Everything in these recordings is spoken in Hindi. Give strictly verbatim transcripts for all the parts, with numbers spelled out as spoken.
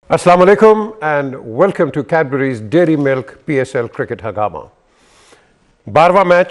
Assalamu alaikum and welcome to Cadbury's Dairy Milk P S L Cricket हंगामा। बारहवां मैच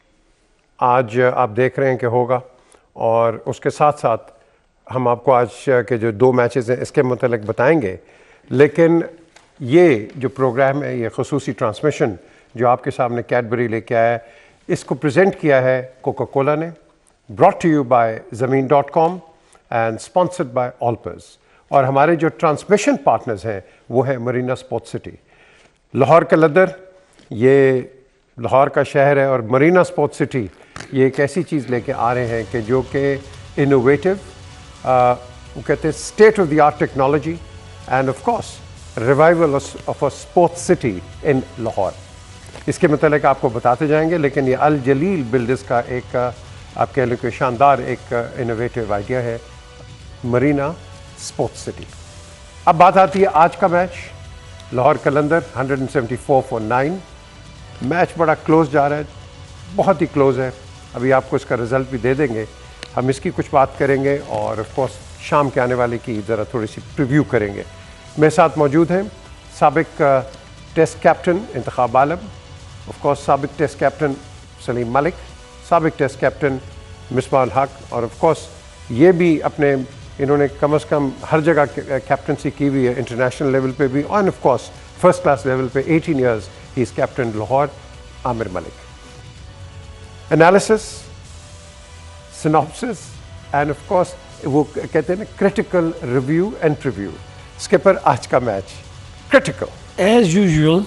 आज आप देख रहे हैं कि होगा और उसके साथ साथ हम आपको आज के जो दो मैचेस हैं इसके मुतालिक बताएंगे। लेकिन ये जो प्रोग्राम है, ये खसूसी ट्रांसमिशन जो आपके सामने कैडबरी लेके आया है, इसको प्रेजेंट किया है कोका कोला ने, brought to you by Zameen dot com and sponsored by Olpers. और हमारे जो ट्रांसमिशन पार्टनर्स हैं वो है Marina sports city. Lahore Qalandar ये लाहौर का शहर है और मरीना स्पोर्ट्स सिटी ये एक ऐसी चीज़ लेके आ रहे हैं कि जो कि इनोवेटिव, वो कहते हैं state of the art technology and of course revival of a sports city in Lahore. इसके मतलब आपको बताते जाएंगे, लेकिन ये अल जलील बिल्डर्स का एक आप कह लें कि शानदार एक इनोवेटिव आइडिया है, मरीना स्पोर्ट्स सिटी। अब बात आती है आज का मैच, लाहौर कलंदर एक सौ चौहत्तर फॉर नाइन। मैच बड़ा क्लोज जा रहा है, बहुत ही क्लोज है। अभी आपको इसका रिज़ल्ट भी दे देंगे, हम इसकी कुछ बात करेंगे और ऑफ कोर्स शाम के आने वाले की ज़रा थोड़ी सी प्रीव्यू करेंगे। मेरे साथ मौजूद हैं साबिक test captain Intikhab Alam, of course साबिक टेस्ट कैप्टन सलीम मलिक, साबिक टेस्ट कैप्टन मिसबाह हक, और ऑफ कोर्स ये भी अपने इन्होंने कम अज़ कम हर जगह कैप्टनसी की हुई है, इंटरनेशनल लेवल पे भी और of course first class level पे अठारह years he is captain Lahore, Aamir Malik. Analysis, synopsis and of course वो कहते हैं ना critical review and preview. Skipper आज का मैच क्रिटिकल एज यूजुअल,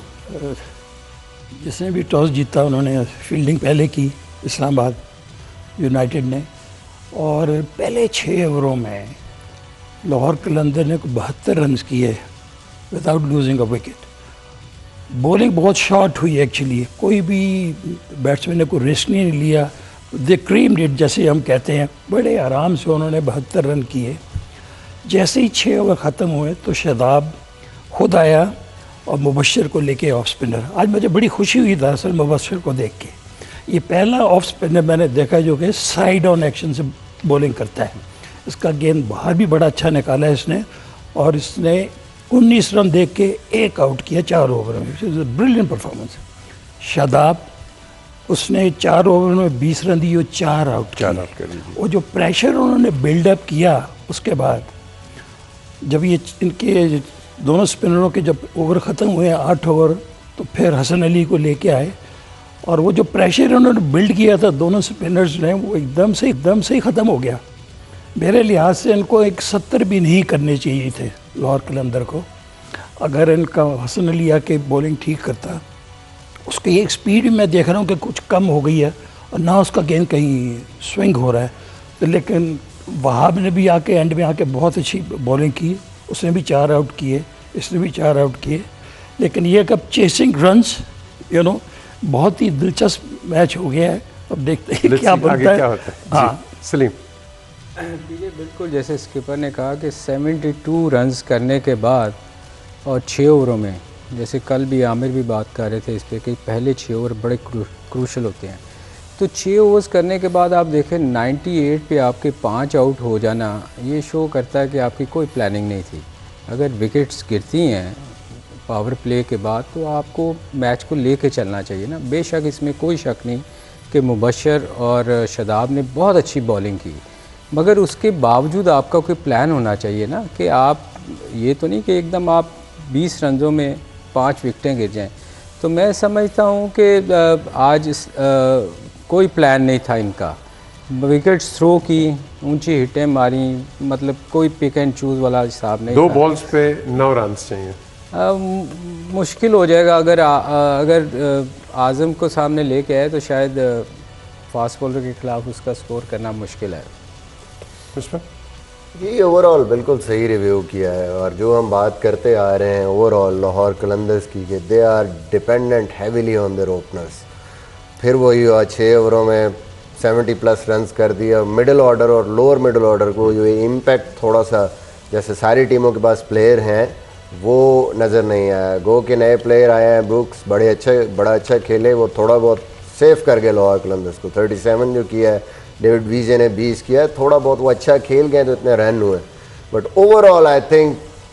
जिसने भी टॉस जीता उन्होंने फील्डिंग पहले की इस्लामाबाद यूनाइटेड ने, और पहले छः ओवरों में लाहौर कलंदर ने बहत्तर रन किए without losing a wicket. Bowling बहुत शॉर्ट हुई एक्चुअली, कोई भी बैट्समैन ने कोई रिस्क नहीं लिया, दे क्रीम्ड इट जैसे हम कहते हैं, बड़े आराम से उन्होंने बहत्तर रन किए। जैसे ही छः ओवर ख़त्म हुए तो शादाब खुद आया और मुबशर को लेके ऑफ स्पिनर। आज मुझे बड़ी खुशी हुई दरअसल मुबशर को देख के, ये पहला ऑफ स्पिनर मैंने देखा जो कि साइड ऑन एक्शन से बॉलिंग करता है। इसका गेंद बाहर भी बड़ा अच्छा निकाला है इसने, और इसने उन्नीस रन देख के एक आउट किया चार ओवर में, ब्रिलियंट परफॉर्मेंस। शादाब उसने चार ओवर में बीस रन दिए, चार आउट चार आउट कर वो जो प्रेशर उन्होंने बिल्डअप किया उसके बाद, जब ये इनके दोनों स्पिनरों के जब ओवर ख़त्म हुए आठ ओवर, तो फिर हसन अली को लेके आए और वो जो प्रेशर उन्होंने बिल्ड किया था दोनों स्पिनर्स ने, वो एकदम से एकदम से ही ख़त्म हो गया। मेरे लिहाज से इनको एक सत्तर भी नहीं करने चाहिए थे लाहौर कलंदर को। अगर इनका हसन अली आके बॉलिंग ठीक करता, उसकी एक स्पीड मैं देख रहा हूँ कि कुछ कम हो गई है और ना उसका गेंद कहीं स्विंग हो रहा है, तो लेकिन वहाब ने भी आके एंड में आके बहुत अच्छी बॉलिंग की, उसने भी चार आउट किए, इसने भी चार आउट किए। लेकिन ये कब चेसिंग रन्स, यू नो, बहुत ही दिलचस्प मैच हो गया है। अब देखते हैं क्या बनता है, क्या होता है। हाँ सलीम ये बिल्कुल जैसे स्किपर ने कहा कि बहत्तर रन्स करने के बाद और छः ओवरों में, जैसे कल भी आमिर भी बात कर रहे थे इस पर कि पहले छः ओवर बड़े क्रू, क्रूशल होते हैं, तो छः ओवर्स करने के बाद आप देखें अट्ठानवे पे आपके पाँच आउट हो जाना, ये शो करता है कि आपकी कोई प्लानिंग नहीं थी। अगर विकेट्स गिरती हैं पावर प्ले के बाद तो आपको मैच को लेके चलना चाहिए ना। बेशक इसमें कोई शक नहीं कि मुबशर और शादाब ने बहुत अच्छी बॉलिंग की, मगर उसके बावजूद आपका कोई प्लान होना चाहिए ना, कि आप ये तो नहीं कि एकदम आप बीस रनों में पाँच विकटें गिर जाएं। तो मैं समझता हूँ कि आज इस, आ, कोई प्लान नहीं था इनका। विकेट्स थ्रो की, ऊंची हिटें मारी, मतलब कोई पिक एंड चूज़ वाला हिसाब नहीं। दो बॉल्स पे नौ रन चाहिए, आ, मुश्किल हो जाएगा। अगर आ, आ, अगर आज़म को सामने लेके आए तो शायद फास्ट बॉलर के खिलाफ उसका स्कोर करना मुश्किल है। ये ओवरऑल बिल्कुल सही रिव्यू किया है, और जो हम बात करते आ रहे हैं ओवरऑल लाहौर कलंदर्स की, कि they are dependent heavily on their openers. फिर वही हुआ, छः ओवरों में सत्तर प्लस रन्स कर दिया। मिडिल ऑर्डर और लोअर मिडिल ऑर्डर को जो इम्पैक्ट थोड़ा सा, जैसे सारी टीमों के पास प्लेयर हैं, वो नज़र नहीं आया। गो के नए प्लेयर आए हैं, ब्रुक्स बड़े अच्छे बड़ा अच्छा खेले, वो थोड़ा बहुत सेफ कर गए लाहौर कलंदर्स को। सैंतीस जो किया है डेविड वीजे ने बीस किया है, थोड़ा बहुत वो अच्छा खेल गए तो इतने रन हुए। बट ओवरऑल आई थिंक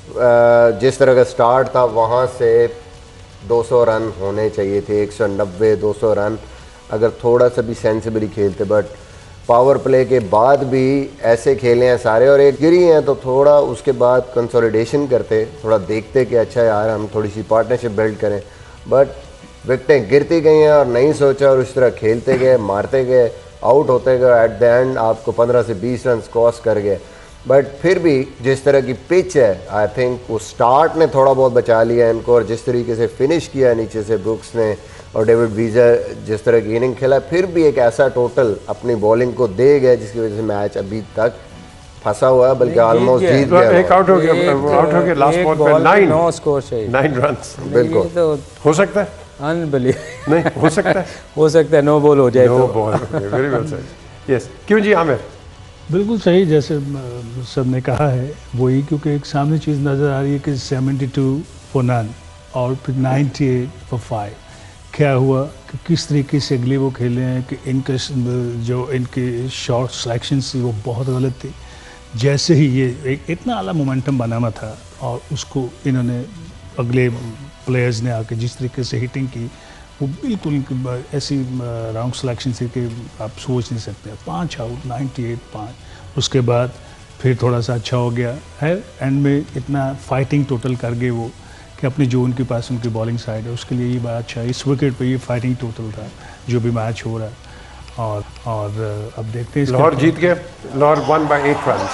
जिस तरह का स्टार्ट था वहाँ से दो सौ रन होने चाहिए थे, एक सौ नब्बे दो सौ रन अगर थोड़ा सा भी सेंसिबली खेलते। बट पावर प्ले के बाद भी ऐसे खेले हैं सारे और एक गिरी हैं, तो थोड़ा उसके बाद कंसोलिडेशन करते, थोड़ा देखते कि अच्छा यार हम थोड़ी सी पार्टनरशिप बिल्ड करें। बट विकेटें गिरती गई हैं और नहीं सोचा और उस तरह खेलते गए, मारते गए, आउट होते गए। एट द एंड आपको पंद्रह से बीस रन क्रॉस कर गए। बट फिर भी जिस तरह की पिच है, आई थिंक वो स्टार्ट ने थोड़ा बहुत बचा लिया इनको, और जिस तरीके से फिनिश किया नीचे से ब्रुक्स ने और डेविड वीजर जिस तरह की इनिंग खेला, फिर भी एक ऐसा टोटल अपनी बॉलिंग को दे गया जिसकी वजह से मैच अभी तक फंसा हुआ है, बल्कि ऑलमोस्ट जीत गया। एक आउट हो गया, आउट हो गया लास्ट बॉल पे, नाइन नौ स्कोर चाहिए, नाइन रन्स। बिल्कुल तो हो सकता है, अनबिलीव नहीं हो सकता है, हो सकता है नो बॉल हो जाए नो तो। Ball. Very well said. Yes, क्यों जी आमिर? बिल्कुल सही, जैसे सब ने कहा है वही, क्योंकि एक सामने चीज़ नज़र आ रही है कि सेवेंटी टू फॉर नन और फिर नाइन्टी एट फॉर फाइव। क्या हुआ कि किस तरीके से अगले वो खेले हैं कि इनके जो इनके शॉट सिलेक्शन थी वो बहुत गलत थी। जैसे ही ये एक इतना आला मोमेंटम बनाना था और उसको इन्होंने अगले प्लेयर्स ने आके जिस तरीके से हिटिंग की, वो बिल्कुल ऐसी रॉन्ग सिलेक्शन थी कि आप सोच नहीं सकते। पाँच आउट, नाइन्टी एट पाँच, उसके बाद फिर थोड़ा सा अच्छा हो गया है, एंड में इतना फाइटिंग टोटल कर गए वो कि अपनी जो उनके पास उनकी बॉलिंग साइड है उसके लिए ये बड़ा अच्छा है। इस विकेट पे ये फाइटिंग टोटल था जो भी मैच हो रहा है। और और अब देखते हैं, लाहौर जीत गए, Lahore one by eight run.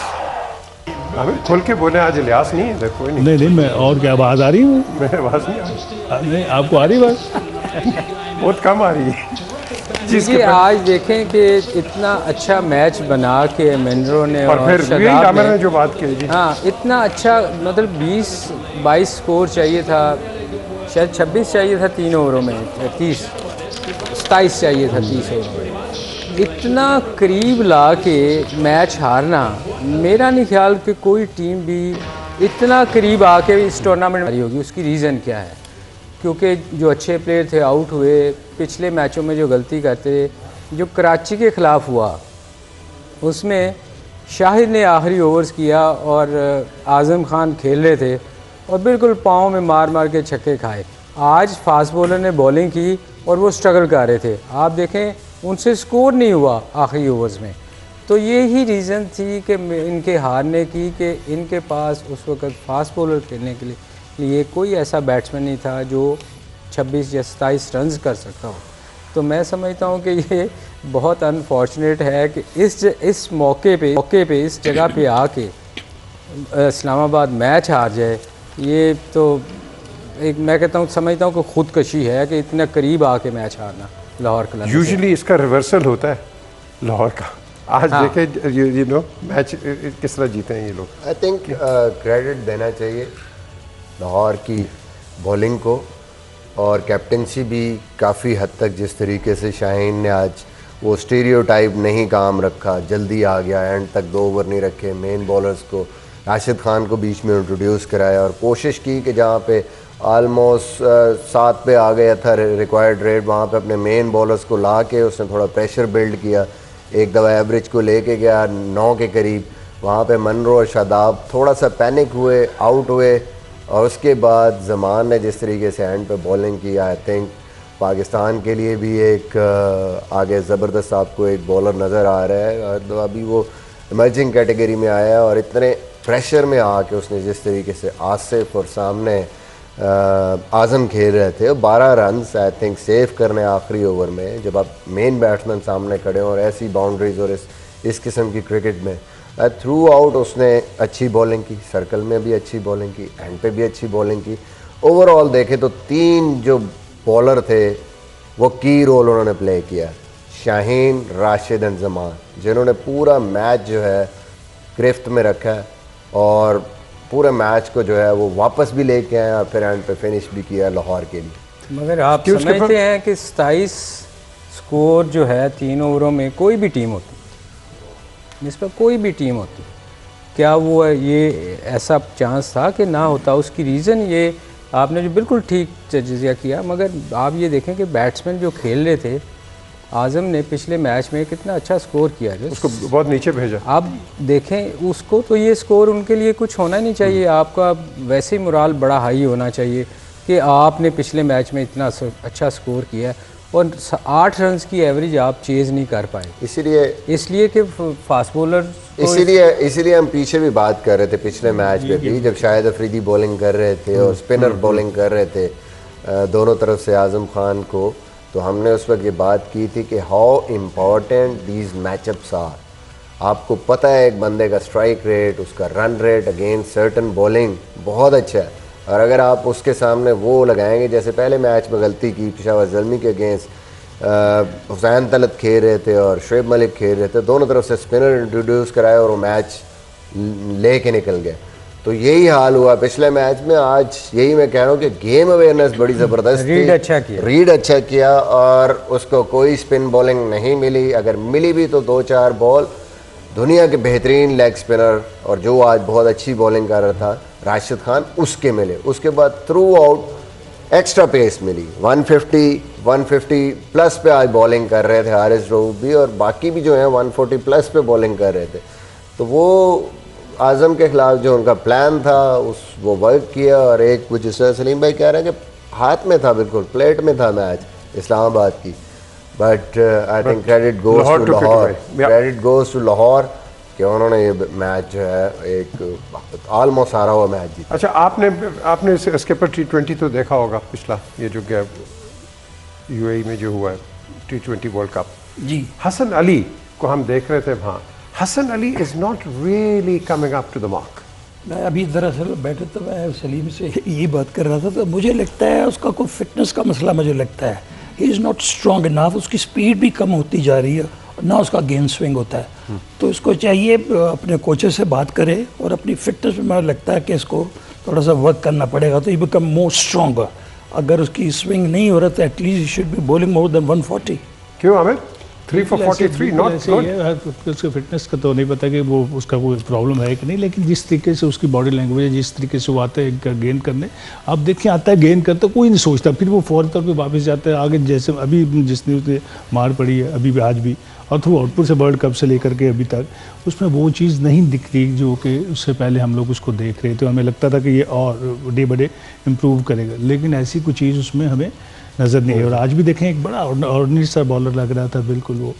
हमें खुल के बोले, आज लिहाज नहीं है, कोई नहीं। नहीं नहीं मैं, और क्या आवाज़ आ रही है? मेरे आवाज़ नहीं आ रही। नहीं, आपको आ रही बात? बहुत कम आ रही है। जी, आज देखें कि इतना अच्छा मैच बना के मनरो ने और, और फिर आमिर ने जो बात की जी, हाँ, इतना अच्छा, मतलब बीस बाईस स्कोर चाहिए था, शायद छब्बीस चाहिए था तीन ओवरों में, तीस सताईस चाहिए था तीस ओवर में। इतना करीब ला के मैच हारना, मेरा नहीं ख्याल कि कोई टीम भी इतना करीब आके इस टूर्नामेंट में हारी होगी। उसकी रीज़न क्या है? क्योंकि जो अच्छे प्लेयर थे आउट हुए, पिछले मैचों में जो गलती करते, जो कराची के ख़िलाफ़ हुआ उसमें शाहिद ने आखिरी ओवर्स किया और आज़म खान खेल रहे थे और बिल्कुल पाँव में मार मार के छक्के खाए। आज फास्ट बॉलर ने बॉलिंग की और वो स्ट्रगल कर रहे थे, आप देखें उनसे स्कोर नहीं हुआ आखिरी ओवर्स में। तो ये ही रीज़न थी कि इनके हारने की, कि इनके पास उस वक्त फास्ट बॉलर खेलने के लिए लिए कोई ऐसा बैट्समैन नहीं था जो छब्बीस या सत्ताईस रन्स कर सकता हो। तो मैं समझता हूँ कि ये बहुत अनफॉर्चुनेट है कि इस इस मौके पे मौके पे इस जगह पे आके इस्लामाबाद मैच हार जाए। ये तो एक, मैं कहता हूँ, समझता हूँ कि खुदकशी है कि इतना करीब आके मैच हारना लाहौर कलंदर्स। यूजुअली इसका रिवर्सल होता है लाहौर का। आज हाँ। देखे यू नो मैच किस तरह जीते हैं ये लोग। आई थिंक क्रेडिट देना चाहिए लाहौर की बॉलिंग को, और कैप्टनसी भी काफ़ी हद तक जिस तरीके से शाहीन ने आज वो स्टीरियोटाइप नहीं काम रखा, जल्दी आ गया, एंड तक दो ओवर नहीं रखे, मेन बॉलर्स को राशिद खान को बीच में इंट्रोड्यूस कराया और कोशिश की कि जहाँ पे आलमोस्ट सात पे आ गया था रिक्वायर्ड रेट, वहाँ पे अपने मेन बॉलर्स को ला के उसने थोड़ा प्रेशर बिल्ड किया। एक दफ़ा एवरेज को लेके गया नौ के करीब, वहाँ पे मनरो और शादाब थोड़ा सा पैनिक हुए, आउट हुए, और उसके बाद ज़मान ने जिस तरीके से एंड पे बॉलिंग की, आई थिंक पाकिस्तान के लिए भी एक आगे ज़बरदस्त आपको एक बॉलर नज़र आ रहा है। और अभी वो इमर्जिंग कैटेगरी में आया है और इतने प्रेशर में आके उसने जिस तरीके से आसिफ और सामने आज़म खेल रहे थे, बारह रन आई थिंक सेव करने आखिरी ओवर में, जब आप मेन बैट्समैन सामने खड़े हों और ऐसी बाउंड्रीज और इस इस किस्म की क्रिकेट में थ्रू आउट उसने अच्छी बॉलिंग की, सर्कल में भी अच्छी बॉलिंग की, एंड पे भी अच्छी बॉलिंग की। ओवरऑल देखे तो तीन जो बॉलर थे वो की रोल उन्होंने प्ले किया, शाहीन, राशिद एंड ज़मान, जिन्होंने पूरा मैच जो है गिरफ्त में रखा है और पूरे मैच को जो है वो वापस भी लेके आए और फिर एंड पे फिनिश भी किया लाहौर के लिए। मगर आप समझते हैं कि सताईस स्कोर जो है तीन ओवरों में, कोई भी टीम होती, इस पर कोई भी टीम होती, क्या वो ये ऐसा चांस था कि ना होता? उसकी रीज़न ये आपने जो बिल्कुल ठीक तजिया किया, मगर आप ये देखें कि बैट्समैन जो खेल रहे थे आज़म ने पिछले मैच में कितना अच्छा स्कोर किया है, उसको बहुत नीचे भेजा। आप देखें उसको, तो ये स्कोर उनके लिए कुछ होना नहीं चाहिए। आपका वैसे ही मोराल बड़ा हाई होना चाहिए कि आपने पिछले मैच में इतना अच्छा स्कोर किया और आठ रन की एवरेज आप चेज़ नहीं कर पाए, इसीलिए इसलिए कि फास्ट बॉलर, इसीलिए इसीलिए हम पीछे भी बात कर रहे थे पिछले मैच में भी, जब शाहिद अफरीदी बॉलिंग कर रहे थे और स्पिनर बॉलिंग कर रहे थे दोनों तरफ से आज़म खान को, तो हमने उस वक्त ये बात की थी कि how important these matchups are. आपको पता है एक बंदे का स्ट्राइक रेट, उसका run rate against certain bowling बहुत अच्छा है, और अगर आप उसके सामने वो लगाएंगे, जैसे पहले मैच में गलती की पेशावर ज़ल्मी के अगेंस्ट हुसैन तलत खेल रहे थे और शुएब मलिक खेल रहे थे, दोनों तरफ से स्पिनर इंट्रोड्यूस कराया और वो मैच ले के निकल गए। तो यही हाल हुआ पिछले मैच में। आज यही मैं कह रहा हूँ कि गेम अवेयरनेस बड़ी ज़बरदस्त थी, रीड अच्छा किया रीड अच्छा किया और उसको कोई स्पिन बॉलिंग नहीं मिली, अगर मिली भी तो दो चार बॉल दुनिया के बेहतरीन लेग स्पिनर और जो आज बहुत अच्छी बॉलिंग कर रहा था राशिद खान, उसके मिले। उसके बाद थ्रू आउट एक्स्ट्रा पेस मिली, one fifty one fifty plus पे आज बॉलिंग कर रहे थे हारिस रऊफ भी, और बाकी भी जो है वन फोर्टी प्लस पे बॉलिंग कर रहे थे। तो वो आज़म के खिलाफ जो उनका प्लान था उस वो वर्क किया, और एक वो जिससे सलीम भाई कह रहे हैं कि हाथ में था, बिल्कुल प्लेट में था मैच इस्लामाबाद की, but I think credit goes to Lahore, credit goes to Lahore कि उन्होंने ये मैच जो है एक ऑलमोस्ट हारा हुआ मैच जीता। अच्छा, आपने आपने इसके पर टी ट्वेंटी तो देखा होगा पिछला, ये जो क्या यूएई में जो हुआ है टी ट्वेंटी वर्ल्ड कप जी, हसन अली को हम देख रहे थे वहाँ। Hasan Ali is not really coming up to the mark. मैं अभी दरअसल बैठे तो मैं सलीम से यही बात कर रहा था, तो मुझे लगता है उसका कोई फिटनेस का मसला, मुझे लगता है he is not strong enough, उसकी स्पीड भी कम होती जा रही है, ना उसका गेंद स्विंग होता है। तो इसको चाहिए अपने कोचेस से बात करे और अपनी फिटनेस में मुझे लगता है कि इसको थोड़ा सा वर्क करना पड़ेगा, तो ये बिकम मोर स्ट्रॉन्गर। अगर उसकी स्विंग नहीं हो रहा तो at least he should be bowling more than one forty. क्यों Aamir? Three four forty three not good. उसके फिटनेस का तो नहीं पता कि वो उसका कोई प्रॉब्लम है कि नहीं, लेकिन जिस तरीके से उसकी बॉडी लैंग्वेज है, जिस तरीके से वो आता है गेंद करने, आप देखिए आता है गेंद करते कोई नहीं सोचता, फिर वो फौरी तौर पे वापस जाता है आगे, जैसे अभी जिसने उसे मार पड़ी है अभी भी आज भी, और थ्रू आउटपुट से वर्ल्ड कप से लेकर के अभी तक उसमें वो चीज़ नहीं दिखती जो कि उससे पहले हम लोग उसको देख रहे थे। हमें लगता था कि ये और डे बाय डे इम्प्रूव करेगा, लेकिन ऐसी कोई चीज़ उसमें हमें नज़र नहीं है। और आज भी देखें एक बड़ा ऑर्डिनरी सा बॉलर लग रहा था बिल्कुल वो,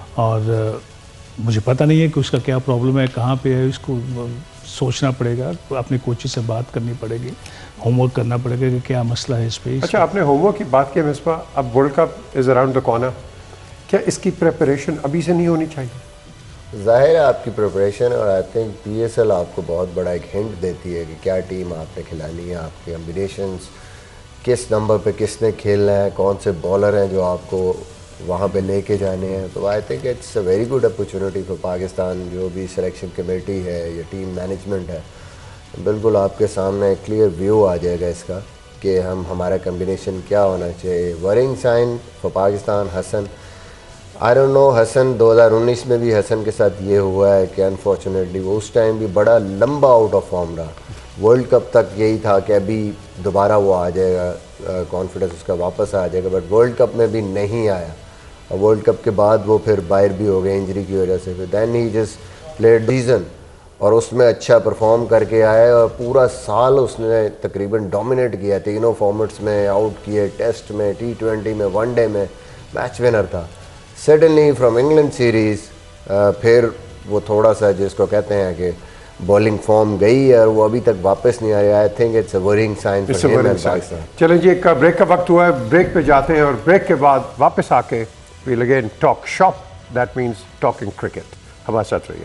और मुझे पता नहीं है कि उसका क्या प्रॉब्लम है, कहाँ पे है, इसको सोचना पड़ेगा, अपने कोचेस से बात करनी पड़ेगी, होमवर्क करना पड़ेगा कि क्या मसला है इस पे। अच्छा, आपने होमवर्क की बात की मिसबा, अब world cup is around the corner, क्या इसकी प्रिपरेशन अभी से नहीं होनी चाहिए? ज़ाहिर है आपकी प्रिपरेशन, और आई थिंक पीएसएल आपको बहुत बड़ा एक हिंट देती है कि क्या टीम आपने खिलानी है, आपके कॉम्बिनेशंस किस नंबर पे किसने खेलना है, कौन से बॉलर हैं जो आपको वहाँ पे लेके जाने हैं। तो I think it's a very good opportunity for Pakistan, जो भी सिलेक्शन कमेटी है या टीम मैनेजमेंट है, बिल्कुल आपके सामने क्लियर व्यू आ जाएगा इसका कि हम हमारा कम्बिनेशन क्या होना चाहिए। Worrying sign for Pakistan Hasan, I don't know, Hasan दो हज़ार उन्नीस में भी हसन के साथ ये हुआ है कि अनफॉर्चुनेटली वो उस टाइम भी बड़ा लंबा आउट ऑफ फॉर्म रहा। वर्ल्ड कप तक यही था कि अभी दोबारा वो आ जाएगा, कॉन्फिडेंस उसका वापस आ जाएगा, बट वर्ल्ड कप में भी नहीं आया। और वर्ल्ड कप के बाद वो फिर बाहर भी हो गए इंजरी की वजह से, फिर then he just played season और उसमें अच्छा परफॉर्म करके आया, और पूरा साल उसने तकरीबन डोमिनेट किया, तीनों फॉर्मेट्स में आउट किए, टेस्ट में, टी ट्वेंटी में, वनडे में मैच विनर था। सडनली फ्रॉम इंग्लैंड सीरीज़ फिर वो थोड़ा सा जिसको कहते हैं कि बॉलिंग फॉर्म गई है और वो अभी तक वापस नहीं आया। I think it's a worrying sign for him and Pakistan. चलें जी, एक ब्रेक का वक्त हुआ है, ब्रेक पे जाते हैं और ब्रेक के बाद वापस आके we'll again talk shop, that means talking cricket. हमारे साथ रहिए।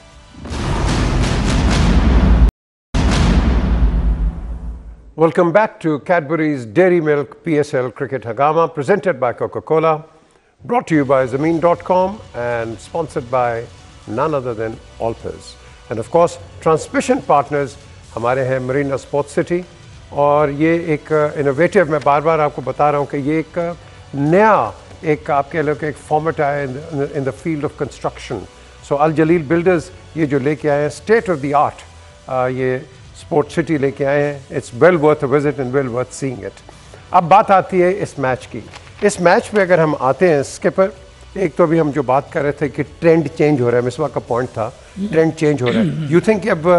Welcome back to Cadbury's Dairy Milk P S L Cricket Hagama, presented by Coca-Cola, brought to you by Zameen dot com and sponsored by none other than Alpers. And of course, transmission partners हमारे हैं मरीना स्पोर्ट्स सिटी, और ये एक इनोवेटिव, मैं बार बार आपको बता रहा हूँ कि ये एक नया एक आपके लोग एक फॉर्मेट आया in the field of construction. So Al Jalil builders ये जो लेके आए हैं स्टेट ऑफ द आर्ट, ये स्पोर्ट्स सिटी लेके आए हैं। It's well worth a visit and well worth seeing it. अब बात आती है इस मैच की। इस मैच में अगर हम आते हैं स्किपर, एक तो अभी हम जो बात कर रहे थे कि ट्रेंड चेंज हो रहा है, मिसबा का पॉइंट था ट्रेंड चेंज हो रहा है, यू थिंक अब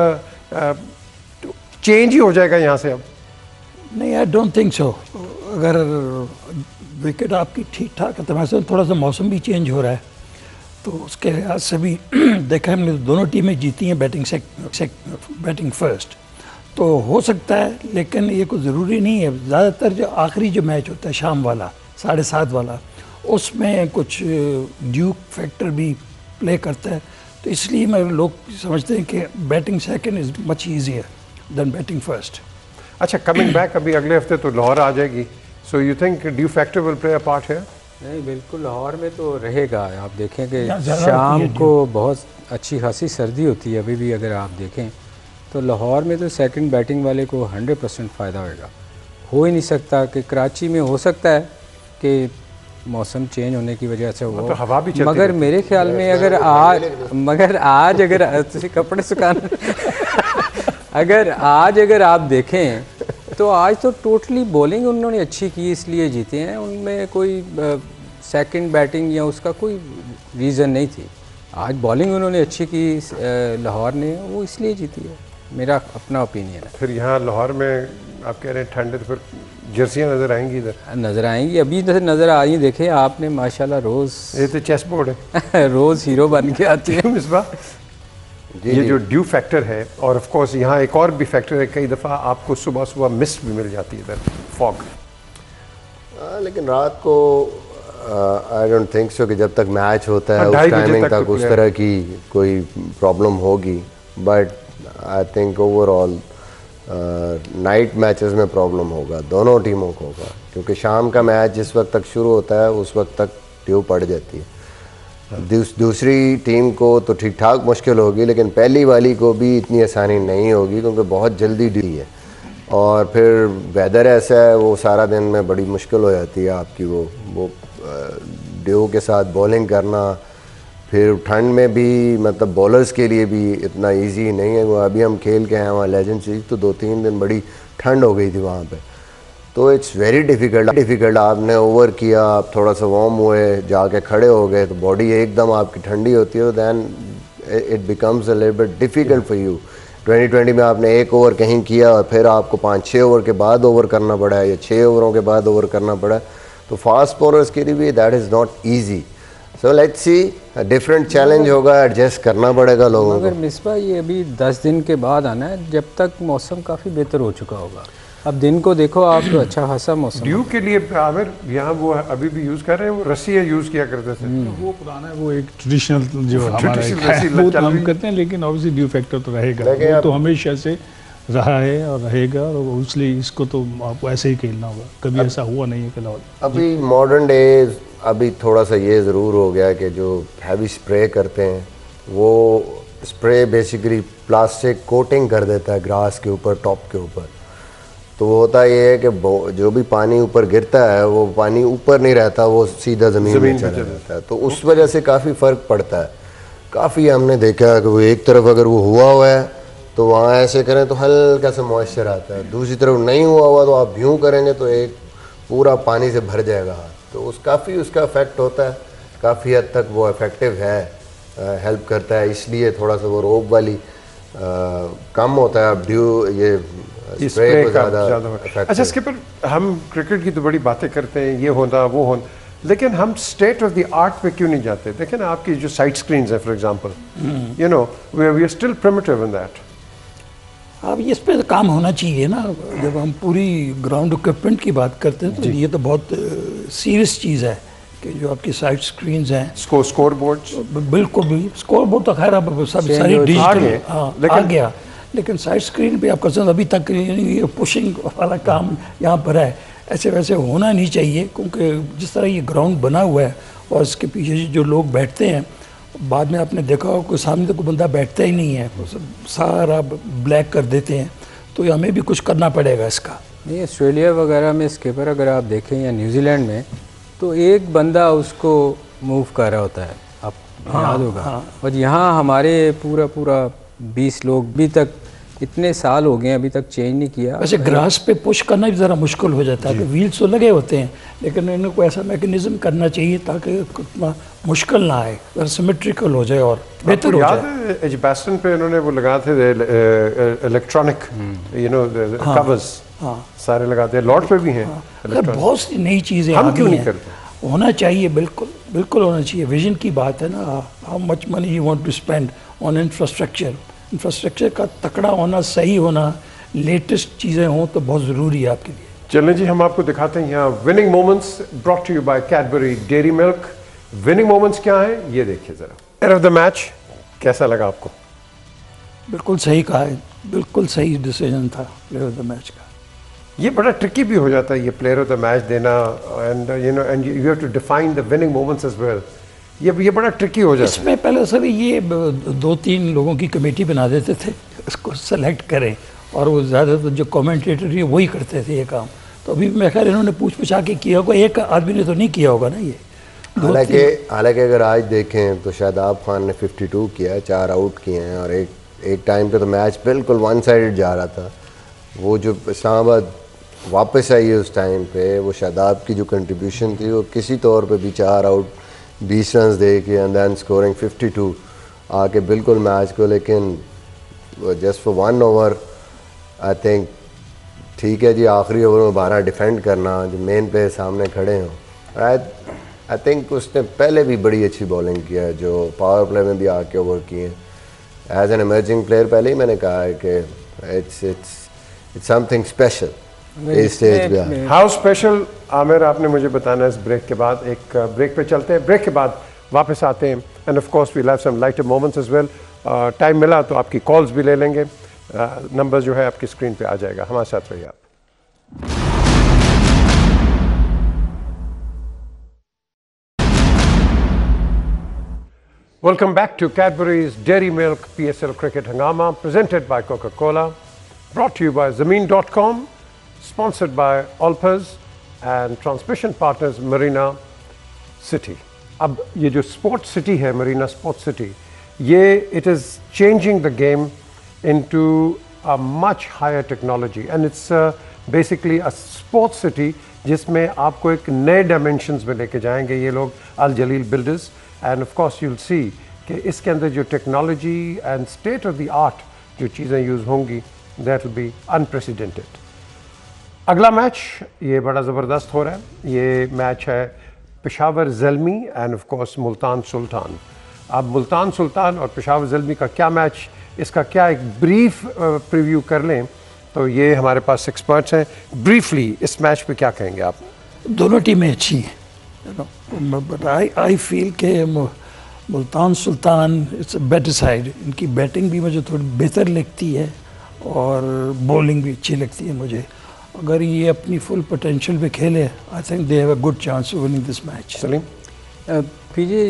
चेंज ही हो जाएगा यहाँ से अब? नहीं, आई डोंट थिंक सो। अगर विकेट आपकी ठीक ठाक है तो वैसे थोड़ा सा मौसम भी चेंज हो रहा है, तो उसके लिहाज से भी देखा हमने दोनों टीमें जीती हैं batting sec, sec batting first, तो हो सकता है, लेकिन ये कोई ज़रूरी नहीं है। ज़्यादातर जो आखिरी जो मैच होता है शाम वाला साढ़े सात वाला, उसमें कुछ ड्यूक फैक्टर भी प्ले करता है, तो इसलिए मैं लोग समझते हैं कि batting second is much easier than batting first. अच्छा, कमिंग बैक अभी अगले हफ्ते तो लाहौर आ जाएगी, so you think dew factor will play a part है? नहीं, बिल्कुल लाहौर में तो रहेगा। आप देखें कि शाम को बहुत अच्छी खासी सर्दी होती है, अभी भी अगर आप देखें तो लाहौर में तो सेकंड बैटिंग वाले को हंड्रेड परसेंट फ़ायदा होएगा। हो ही नहीं सकता कि कराची में हो सकता है कि मौसम चेंज होने की वजह से हो, तो हवा भी चलती मगर मेरे ख्याल में अगर आज मगर आज अगर तुसी कपड़े सुखाना अगर आज अगर आप देखें तो आज तो टोटली बॉलिंग उन्होंने अच्छी की इसलिए जीते हैं, उनमें कोई सेकंड बैटिंग या उसका कोई रीज़न नहीं थी। आज बॉलिंग उन्होंने अच्छी की लाहौर ने, वो इसलिए जीती है, मेरा अपना ओपिनियन है। फिर यहाँ लाहौर में आप कह रहे हैं ठंड, तो फिर जर्सियाँ नज़र आएंगी इधर? नज़र आएंगी, अभी जैसे नज़र आ रही देखे आपने माशाल्लाह, रोज़ ये तो चेस बोर्ड है रोज़ हीरो बन के आती है मिसबा। ये जो ड्यू फैक्टर है, और ऑफ कोर्स यहाँ एक और भी फैक्टर है, कई दफ़ा आपको सुबह सुबह मिस्ट भी मिल जाती है इधर, फॉग। लेकिन रात को आई डोंट थिंक सो कि जब तक मैच होता है उस टाइमिंग तक, तक उस तरह की कोई प्रॉब्लम होगी, but I think overall night matches में प्रॉब्लम होगा, दोनों टीमों को होगा, क्योंकि शाम का मैच जिस वक्त तक शुरू होता है उस वक्त तक ड्यू पड़ जाती है। दूस, दूसरी टीम को तो ठीक ठाक मुश्किल होगी, लेकिन पहली वाली को भी इतनी आसानी नहीं होगी, क्योंकि बहुत जल्दी डी है, और फिर वेदर ऐसा है वो सारा दिन में बड़ी मुश्किल हो जाती है आपकी, वो वो ड्यू के साथ बॉलिंग करना, फिर ठंड में भी मतलब बॉलर्स के लिए भी इतना इजी नहीं है। वो अभी हम खेल के हैं वहाँ लेजेंड सीरीज, तो दो तीन दिन बड़ी ठंड हो गई थी वहाँ पे, तो इट्स वेरी डिफ़िकल्ट डिफ़िकल्ट आपने ओवर किया, आप थोड़ा सा वार्म हुए, जाके खड़े हो गए, तो बॉडी एकदम आपकी ठंडी होती है, then it becomes a little bit difficult for you. Twenty twenty में आपने एक ओवर कहीं किया और फिर आपको पाँच छः ओवर के बाद ओवर करना पड़ा है, या छः ओवरों के बाद ओवर करना पड़ा है, तो फास्ट बॉलर्स के लिए भी that is not easy. So let's see, different challenge होगा, एडजस्ट करना पड़ेगा लोगों को। मगर मिसबा ये अभी दस दिन के बाद आना है, जब तक मौसम काफ़ी बेहतर हो चुका होगा। अब दिन को देखो आप तो अच्छा खासा मौसम। ड्यू के लिए आमिर यहाँ वो अभी भी यूज़ कर रहे हैं, वो रस्सियाँ यूज़ किया करते थे, वो पुराना है, वो एक ट्रेडिशनल जो हमारा है वो तो हम करते हैं, लेकिन ऑब्वियसली ड्यू फैक्टर तो रहेगा, वो तो हमेशा से रहा है और रहेगा, और इसलिए इसको तो आपको ऐसे ही खेलना होगा, कभी ऐसा हुआ नहीं है कि अभी मॉडर्न डेज अभी थोड़ा सा ये ज़रूर हो गया कि जो हैवी स्प्रे करते हैं वो स्प्रे बेसिकली प्लास्टिक कोटिंग कर देता है ग्रास के ऊपर, टॉप के ऊपर, तो होता ये है कि जो भी पानी ऊपर गिरता है वो पानी ऊपर नहीं रहता, वो सीधा ज़मीन में चला जाता है, तो उस वजह से काफ़ी फ़र्क पड़ता है। काफ़ी हमने देखा है कि वो एक तरफ अगर वो हुआ हुआ है तो वहाँ ऐसे करें तो हल्का सा मॉइस्चर आता है, दूसरी तरफ नहीं हुआ हुआ तो आप यूँ करेंगे तो एक पूरा पानी से भर जाएगा हाथ, तो उस काफ़ी उसका इफेक्ट होता है, काफ़ी हद तक वो इफेक्टिव है, हेल्प करता है, इसलिए थोड़ा सा वो रोप वाली आ, कम होता है। अब ड्यू ये स्प्रे को ज़्यादा इफेक्ट। अच्छा स्किपर, हम क्रिकेट की तो बड़ी बातें करते हैं, ये होना वो होना, लेकिन हम स्टेट ऑफ द आर्ट पे क्यों नहीं जाते? देखें ना आपकी जो साइड स्क्रीन्स हैं for example, you know we are still primitive in that. अब इस पे काम होना चाहिए ना, जब हम पूरी ग्राउंड इक्विपमेंट की बात करते हैं तो ये तो बहुत सीरियस चीज़ है कि जो आपकी साइड स्क्रीन्स हैं, स्कोर स्कोर बोर्ड्स, बिल्कुल भी स्कोर बोर्ड तो खैर अब सब सारी डिजिटल आ गया, लेकिन साइड स्क्रीन पे आपका समझ अभी तक ये पुशिंग वाला काम यहाँ पर है, ऐसे वैसे होना नहीं चाहिए, क्योंकि जिस तरह ये ग्राउंड बना हुआ है और इसके पीछे जो लोग बैठते हैं, बाद में आपने देखा हो कि सामने तो कोई बंदा बैठता ही नहीं है, वो सब सारा ब्लैक कर देते हैं, तो हमें भी कुछ करना पड़ेगा इसका। नहीं, ऑस्ट्रेलिया वगैरह में स्किपर अगर आप देखें या न्यूजीलैंड में, तो एक बंदा उसको मूव कर रहा होता है, आप हाँ, याद होगा हाँ। और यहाँ हमारे पूरा पूरा बीस लोग भी तक इतने साल हो गए अभी तक चेंज नहीं किया। वैसे ग्रास पे पुश करना भी ज़रा मुश्किल हो जाता है कि व्हील्स तो लगे होते हैं, लेकिन इनको ऐसा मैकेनिज्म करना चाहिए ताकि इतना मुश्किल ना आए, अगर सिमेट्रिकल हो जाए और बेहतर हो याद जाए। है एजबैस्टन पे इन्होंने वो लगाए थे इलेक्ट्रॉनिक यू नो कवर्स, हाँ सारे लगाते हैं, लॉर्ड पे भी हैं मतलब बहुत सी नई चीज़ें हम आ क्यों गई नहीं हैं। करते? होना चाहिए, बिल्कुल बिल्कुल होना चाहिए। विजन की बात है ना, how much money you want to spend on infrastructure. Infrastructure का तकड़ा होना, सही होना, लेटेस्ट चीज़ें हों तो बहुत ज़रूरी है आपके लिए। चलें जी, हम आपको दिखाते हैं यहाँ winning moments brought to you by Cadbury Dairy Milk. Winning moments क्या है ये देखिए जरा। प्लेयर ऑफ द मैच कैसा लगा आपको? बिल्कुल सही कहा है, बिल्कुल सही डिसीजन था प्लेयर ऑफ द मैच का। ये बड़ा ट्रिकी भी हो जाता है ये प्लेयर ऑफ द मैच देना, and you know and you have to define the winning moments as well. ये ये बड़ा ट्रिकी हो जाता है। इसमें पहले सर ये दो तीन लोगों की कमेटी बना देते थे, उसको सेलेक्ट करें, और वो ज़्यादातर जो कमेंटेटर ये वही करते थे ये काम। तो अभी मैं ख्याल इन्होंने पूछ पूछा के किया होगा, एक आदमी ने तो नहीं किया होगा ना ये। हालांकि हालांकि अगर आज देखें तो शादाब खान ने बावन किया है, चार आउट किए हैं, और एक एक टाइम पे तो मैच बिल्कुल वन साइडेड जा रहा था। वो जो इस्लामाबाद वापस आई है उस टाइम पे, वो शादाब की जो कंट्रीब्यूशन थी वो किसी तौर पे भी चार आउट बीस रन दे के एंड दैन स्कोरिंग बावन आके बिल्कुल मैच को, लेकिन just for one over I think ठीक है जी, आखिरी ओवर में बारह डिफेंड करना जो मेन पे सामने खड़े हों। आई आई थिंक उसने पहले भी बड़ी अच्छी बॉलिंग किया है, जो पावर प्ले में भी आके ओवर किए हैं। एज एन इमर्जिंग प्लेयर पहले ही मैंने कहा है कि it's it's it's something special इस स्टेज पे। हाउ स्पेशल आमिर, आपने मुझे बताना है इस ब्रेक के बाद। एक ब्रेक पे चलते हैं, ब्रेक के बाद वापस आते हैं, and of course we have some lighter moments as well. Time मिला तो आपकी कॉल्स भी ले लेंगे, नंबर uh, जो है आपकी स्क्रीन पे आ जाएगा। हमारे साथ रहिए आप। Welcome back to Cadbury's Dairy Milk P S L Cricket Hangama, presented by Coca-Cola, brought to you by Zameen dot com, sponsored by Alpers and transmission partners Marina City. अब ये जो स्पोर्ट सिटी है, मरीना स्पोर्ट सिटी, ये it is changing the game into a much higher technology, and it's uh, basically a sports city जिसमें आपको एक नए dimensions में लेके जाएंगे ये लोग, Al Jalil builders. And of course you'll see कि इसके अंदर जो technology and state of the art जो चीज़ें यूज़ होंगी, दैट विल बी अनप्रेसिडेंटेड। अगला मैच ये बड़ा ज़बरदस्त हो रहा है। ये मैच है Peshawar Zalmi and of course Multan Sultan. अब मुल्तान सुल्तान और पेशावर ज़ल्मी का क्या मैच, इसका क्या एक ब्रीफ प्रीव्यू कर लें तो ये हमारे पास एक्सपर्ट्स हैं। ब्रीफली इस मैच पे क्या कहेंगे आप? दोनों टीमें अच्छी हैं, बट आई आई फील के Multan Sultan it's a better side. इनकी बैटिंग भी मुझे थोड़ी बेहतर लगती है और बॉलिंग भी अच्छी लगती है मुझे। अगर ये अपनी फुल पोटेंशियल पे खेले, I think they have a good chance of winning this match. Saleem? PJ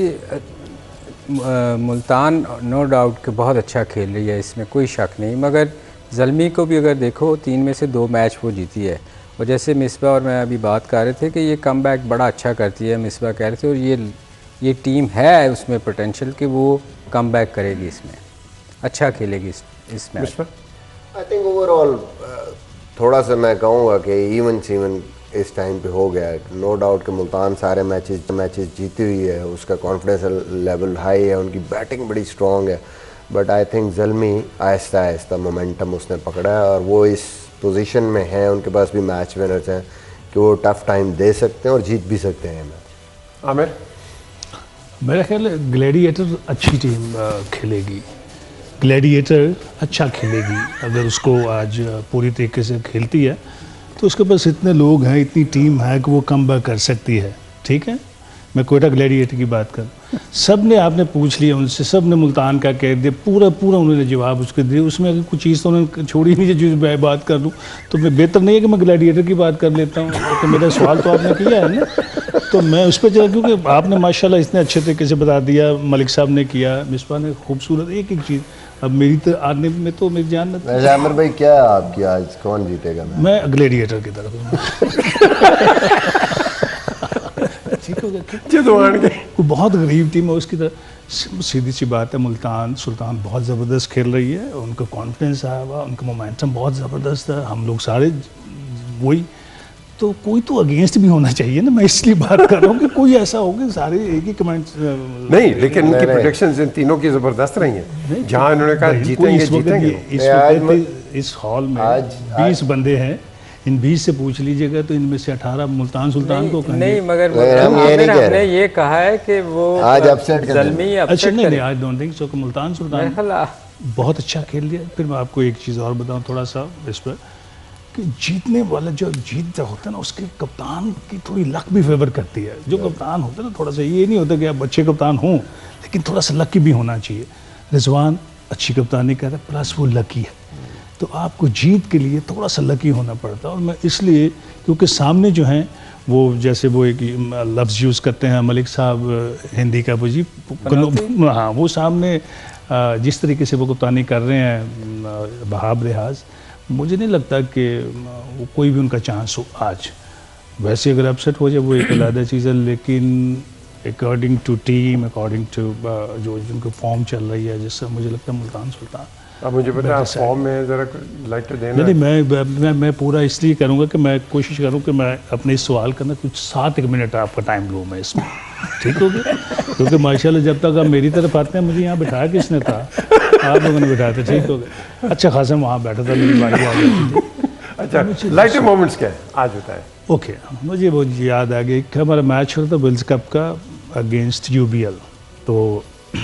Multan no doubt कि बहुत अच्छा खेल रही है, इसमें कोई शक नहीं, मगर ज़ल्मी को भी अगर देखो तीन में से दो मैच वो जीती है। और जैसे मिसबा और मैं अभी बात कर रहे थे कि ये कम बैक बड़ा अच्छा करती है, मिसबा कह रहे थे, और ये ये टीम है उसमें पोटेंशियल कि वो कम बैक करेगी, इसमें अच्छा खेलेगी इस, इस मैच। आई थिंक ओवरऑल थोड़ा सा मैं कहूँगा कि इवन सीवन इस टाइम पे हो गया है। नो डाउट कि मुल्तान सारे मैचेस मैचेस जीती हुई है, उसका कॉन्फिडेंस लेवल हाई है, उनकी बैटिंग बड़ी स्ट्रॉन्ग है, but I think Zalmi Aahista Aahista momentum उसने पकड़ा है और वो इस पोजीशन में है, उनके पास भी मैच विनर्स हैं कि वो टफ टाइम दे सकते हैं और जीत भी सकते हैं मैच। आमिर? मेरा ख्याल है ग्लैडिएटर अच्छी टीम खेलेगी, ग्लैडिएटर अच्छा खेलेगी। अगर उसको आज पूरी तरीके से खेलती है तो उसके पास इतने लोग हैं, इतनी टीम है कि वो कम बैक कर सकती है। ठीक है, मैं कोयटा ग्लैडिएटर की बात करूँ, सब ने आपने पूछ लिया उनसे, सब ने मुल्तान का कह दिया, पूरा पूरा उन्होंने जवाब उसके दिए। उसमें अगर कुछ चीज़ तो उन्होंने छोड़ी नहीं जो मैं बात कर लूँ तो मैं बेहतर नहीं है कि मैं ग्लैडिएटर की बात कर लेता हूँ, तो मेरा सवाल तो आपने किया है ना, तो मैं उस पर चला, क्योंकि आपने माशाल्लाह इतने अच्छे तरीके से बता दिया, मलिक साहब ने किया, मिसबा ने खूबसूरत एक एक चीज़। अब मेरी तो आने में तो मेरी जान नहीं। वैसे आमिर भाई क्या है आपकी आज कौन जीतेगा? मैं ग्लैडिएटर की तरफ ठीक हो गया, वो बहुत गरीब टीम है उसकी तरफ। सीधी सी बात है, मुल्तान सुल्तान बहुत ज़बरदस्त खेल रही है, उनका कॉन्फिडेंस आया हुआ, उनका मोमेंटम बहुत ज़बरदस्त है, हम लोग सारे वही, तो कोई तो अगेंस्ट भी होना चाहिए ना। मैं इसलिए बात कर रहा हूँ कि कोई ऐसा हो कि सारे एक ही कमेंट नहीं, लेकिन उनकी प्रेडिक्शंस इन तीनों की ज़बरदस्त रही हैं। जहाँ इन्होंने कहा जीतेंगे जीतेंगे, इस वक्त इस हॉल में बीस बंदे हैं, इन बीस से पूछ लीजिएगा तो इनमें से अठारह मुल्तान सुल्तान को कहेंगे। नहीं, मगर हम ये नहीं कह रहे, ये कहा है कि वो आज अपसेट कर ज़ल्मी अपसेट अच्छा नहीं नहीं, आई डोंट थिंक सो कि मुल्तान सुल्तान बहुत अच्छा खेल लिया। फिर मैं आपको एक चीज़ और बताऊं थोड़ा सा इस पर, कि जीतने वाला जो जीत जो होता है ना, उसके कप्तान की थोड़ी लक भी फेवर करती है। जो कप्तान होता है ना, थोड़ा सा ये नहीं होता कि आप अच्छे कप्तान हों, लेकिन थोड़ा सा लकी भी होना चाहिए। रिजवान अच्छी कप्तानी कर रहा है, प्लस वो लकी है, तो आपको जीत के लिए थोड़ा सा लकी होना पड़ता है। और मैं इसलिए, क्योंकि सामने जो हैं वो जैसे वो एक लफ्ज़ यूज़ करते हैं मलिक साहब हिंदी का, वो जी हाँ, वो सामने जिस तरीके से वो कप्तानी कर रहे हैं बहाब रियाज, मुझे नहीं लगता कि वो कोई भी उनका चांस हो आज। वैसे अगर अपसेट हो जाए वो एक अलग चीज़ है, लेकिन according to team, according to जो जिनको फॉर्म चल रही है, जिससे मुझे लगता है मुल्तान सुल्तान। अब मुझे पता है फॉर्म में ज़रा लाइक टू देना। नहीं, मैं मैं मैं पूरा इसलिए करूँगा कि मैं कोशिश करूँ कि मैं अपने इस सवाल करना कुछ सात एक मिनट आपका टाइम लूँ मैं इसमें, ठीक हो गया? क्योंकि माशाल्लाह जब तक आप मेरी तरफ आते हैं, मुझे यहाँ बिठाया किसने था? आप लोगों ने बिठाया था, ठीक हो गया। अच्छा खासा वहाँ बैठा था, मेरी बारी आ गई थी। अच्छा, लाइटर मोमेंट्स क्या है आज होता है? ओके, मुझे वो याद आ गई कि हमारा मैच हो रहा था विल्स कप का अगेंस्ट यू बी एल, तो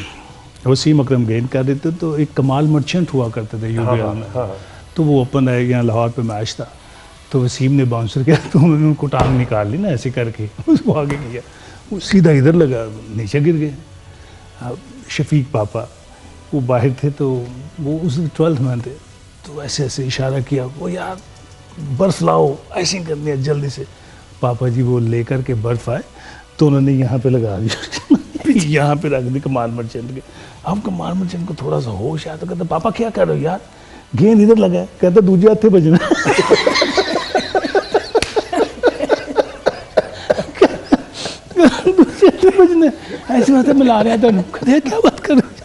वसीम अकरम गेंद कर देते, तो एक कमाल मर्चेंट हुआ करते थे यू बी एल में, हाँ, तो वो ओपन है, यहाँ लाहौर पे मैच था, तो वसीम ने बाउंसर किया, तो उन्होंने उनको टांग निकाल ली ना ऐसे करके, उसको आगे किया, वो सीधा इधर लगा, नीचे गिर गए। अब शफीक पापा वो बाहर थे, तो वो उस ट्वेल्थ में थे, तो ऐसे ऐसे इशारा किया, वो यार बर्फ़ लाओ, ऐसे करनी है जल्दी से। पापा जी वो लेकर के बर्फ़ आए, तो उन्होंने यहाँ पे लगा दिया यहाँ पे रख दी कमाल मर्चेंट के। अब कमाल मर्चेंट को थोड़ा सा होश आया, तो कहते पापा क्या कर रहे हो यार, गेंद इधर लगा है, कहते दूसरे हाथ बजना दूसरे हाथ बजने, ऐसी बात है मिला रहा था, कहते क्या बात कर रहे हो?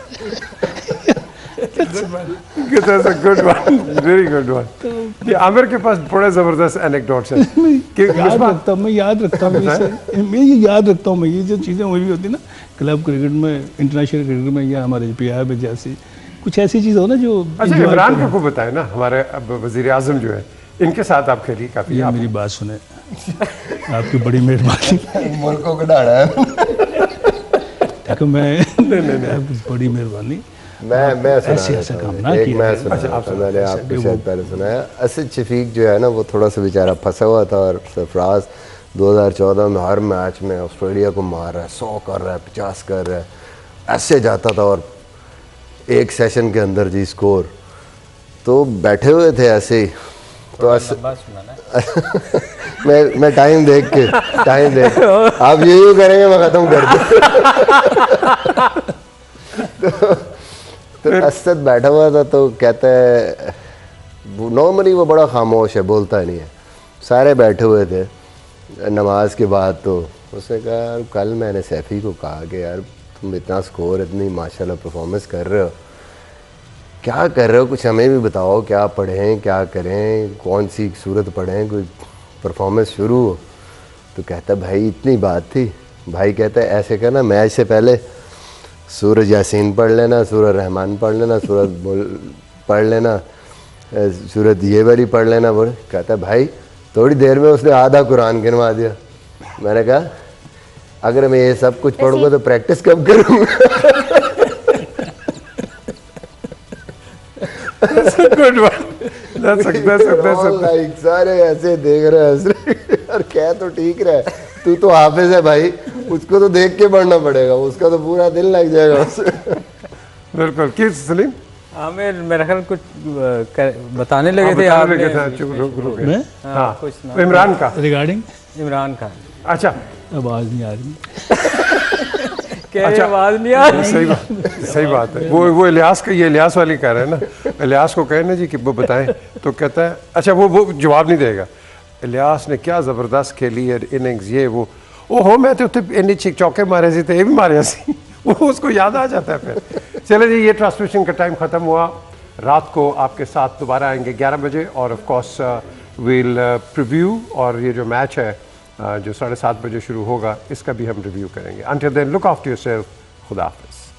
Good one, very good one. ये आमिर के पास बड़े ज़बरदस्त एनेक्डोट्स हैं कि याद रखता हूँ मैं याद रखता हूँ मैं ये याद रखता हूँ मैं ये जो चीज़ें हुई भी होती ना क्लब क्रिकेट में, इंटरनेशनल क्रिकेट में, या हमारे पी आई में जैसी कुछ ऐसी चीज़ हो ना जो। अच्छा, इमरान का को बताए ना, हमारे अब वज़ीर आज़म जो है, इनके साथ आप खेली काफ़ी। ये मेरी बात सुने, आपकी बड़ी मेहरबानी, मुल्कों को डाला है देखो मैं नहीं नहीं नहीं बड़ी मेहरबानी। मैं मैं ऐसे ऐसा काम ना एक किया। मैं सुना था, मैंने आपको शायद पहले सुनाया। असद शफीक जो है ना, वो थोड़ा सा बेचारा फंसा हुआ था, और सरफराज दो हज़ार चौदह में हर मैच में ऑस्ट्रेलिया को मार रहा है, सौ कर रहा है, पचास कर रहा है, ऐसे जाता था, और एक सेशन के अंदर जी स्कोर, तो बैठे हुए थे ऐसे ही, तो ऐसे मैं मैं टाइम देख के टाइम देख आप ये यूँ करेंगे मैं ख़त्म कर दूँ तो असद बैठा हुआ था, तो कहता है, नॉर्मली वो बड़ा खामोश है, बोलता नहीं है, सारे बैठे हुए थे नमाज के बाद, तो उसने कहा यार कल मैंने सैफ़ी को कहा कि यार तुम इतना स्कोर, इतनी माशाल्लाह परफॉर्मेंस कर रहे हो, क्या कर रहे हो, कुछ हमें भी बताओ, क्या पढ़ें, क्या करें, कौन सी सूरत पढ़ें, कोई परफॉर्मेंस शुरू हो। तो कहता भाई इतनी बात थी। भाई कहता है ऐसे करना, मैच से पहले सूरज यासीन पढ़ लेना, सूरज रहमान पढ़ लेना, सूरज पढ़ लेना, सूरत ये वाली पढ़ लेना। बोले कहता भाई थोड़ी देर में उसने आधा कुरान गिनवा दिया। मैंने कहा अगर मैं ये सब कुछ पढ़ूंगा तो प्रैक्टिस कब करूँगा। Good one, that's a, that's a, that's a, like, सारे ऐसे देख रहे हंस रहे और क्या तो ठीक रहा है, तू तो हाफिज है भाई, उसको तो देख के बढ़ना पड़ेगा, उसका तो पूरा दिल लग जाएगा उससे। बिल्कुल। किस सलीम आमिर मेरा ख्याल कुछ कर, बताने लगे थे आप मैं हाँ इमरान का रिगार्डिंग इमरान खान। अच्छा आवाज़ नहीं आ रही, अच्छा आवाज़ नहीं आ रही। सही बात सही बात है। वो वो इलियास का, ये इलियास वाली कह रहे हैं ना, इलियास को कहे ना जी कि वो बताएं, तो कहता है अच्छा वो वो जवाब नहीं देगा। इलियास ने क्या ज़बरदस्त खेली है इनिंग्स, ये वो ओहो मैं तो उत्ते इन्नी चौके मारे सी तो ये भी मारे सी, वो उसको याद आ जाता है फिर। चले जी, ये ट्रांसमिशन का टाइम ख़त्म हुआ। रात को आपके साथ दोबारा आएंगे ग्यारह बजे और ऑफ कोर्स विल प्रीव्यू, और ये जो मैच है uh, जो साढ़े सात बजे शुरू होगा, इसका भी हम रिव्यू करेंगे। Until then look after yourself. खुदा हाफिज़।